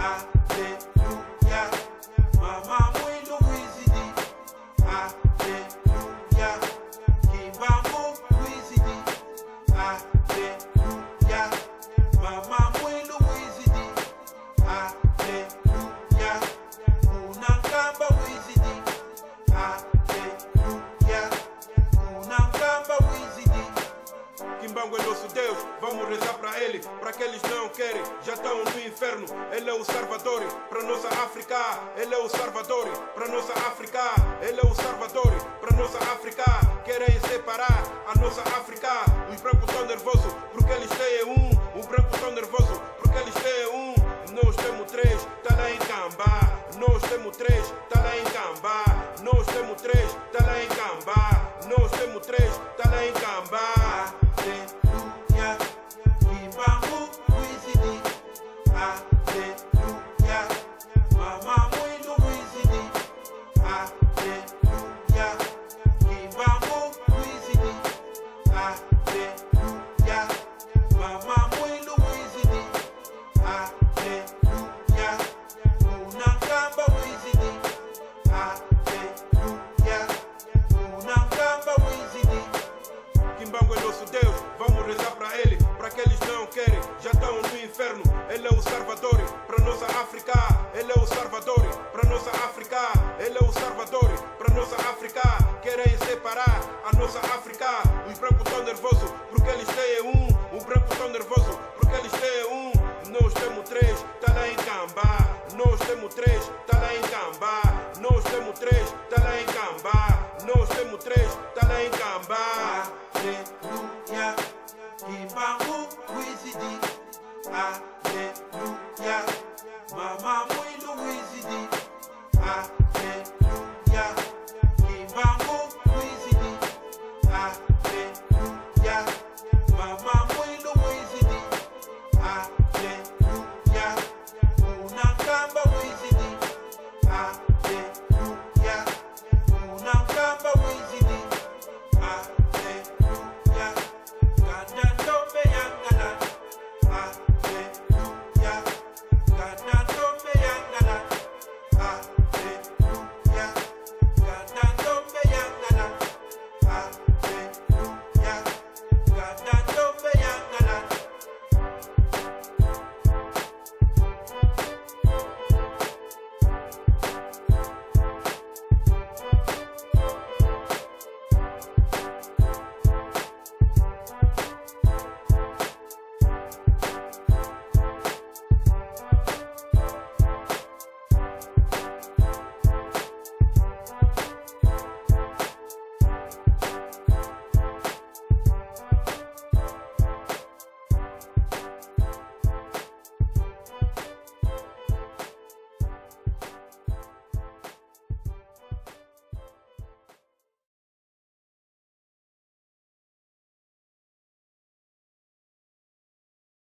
Aleluia. Mama mui Luizidi. Aleluia. Kimbambo Luizidi. Aleluia. Mama mui Luizidi. Aleluia. Unankamba Luizidi. Aleluia. Unankamba Luizidi. Kimbangu é nosso Deus, vamos rezar para Ele. Para aqueles que não querem, já estão no inferno. Ele é o Salvador, para nossa África. Ele é o Salvador, para nossa África. Ele é o Salvador, para nossa África. Querem separar a nossa África. Os brancos estão nervosos, porque eles têm um. Os brancos estão nervosos, porque eles têm um. Nós temos três, tá lá em Cambá. Nós temos três, tá lá em Cambá. Nós temos três, tá lá em Cambá. Nós temos três, tá lá em Cambá. Aleluia. Kimbambo Luizidi. Aleluia. Mama mui Luizidi. Aleluia. Kimbambo Luizidi. Aleluia. Mama mui Luizidi. Aleluia. Unankamba Luizidi. Aleluia. Unankamba Luizidi. Kimbangu é nosso Deus, vamos rezar para Ele. Para aqueles que não querem, já estão no inferno. Ele é o Salvador, para nossa África. Ele é o Salvador, para nossa África. Ele é o Salvador, para nossa África. Querem separar a nossa África. Os brancos estão nervosos, porque eles têm um. Os brancos estão nervosos, porque eles têm um. Nós temos três, tá lá em Cambá. Nós temos três, tá lá em Cambá. Nós temos três, tá lá em Cambá. Nós temos três, tá lá em Cambá. Aleluia. Kimbambo Luizidi. Aleluia. Mama mui